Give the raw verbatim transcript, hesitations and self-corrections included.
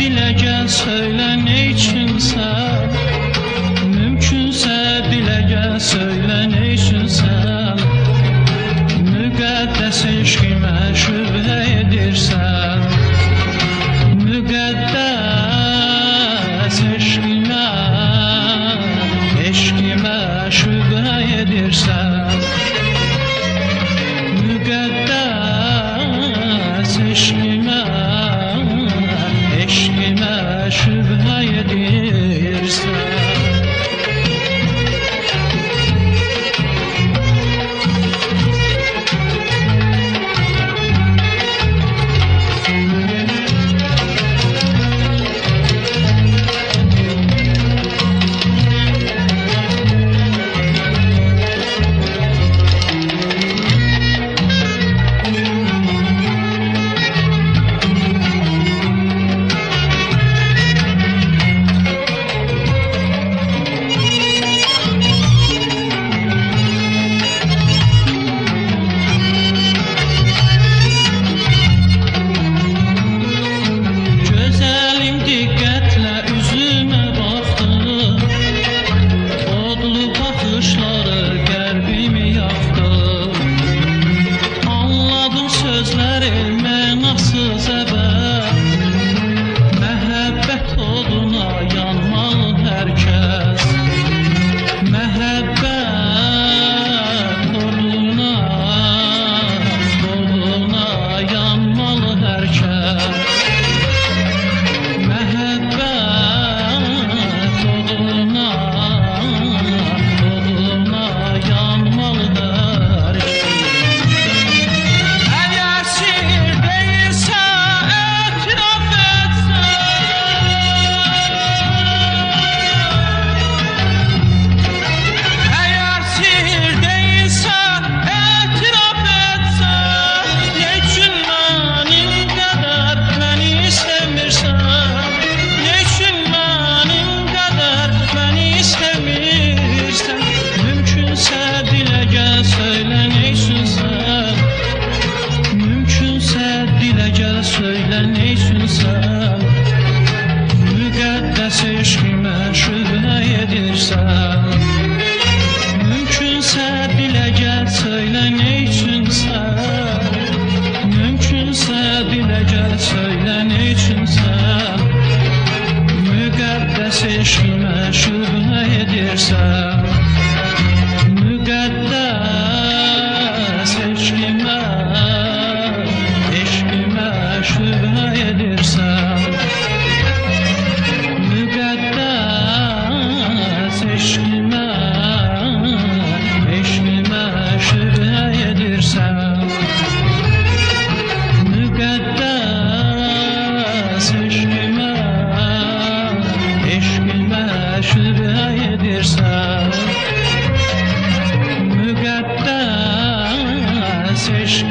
dile gel söyle ne içinse, mümkünse dile gel söyle ne içinse, müqəddəs eşqimə şübhə edirsən, müqəddəs eşqimə, eşqimə şübhə edirsən, müqəddəs eşqimə, eşqimə şübhə edirsən. Müqəddəs eşqimə şübhə edirsən, mümkünsə dilə gəl söylə nə üçünsən, mümkünsə dilə gəl söylə nə üçünsən, müqəddəs eşqimə şübhə edirsən, müqəddəs eşqimə, eşqimə şübhə edirsən, müqəddəs eşqimə, eşqimə şübhə edirsən, müqəddəs eşqimə, eşqimə şübhə edirsən, müqəddəs eşqimə.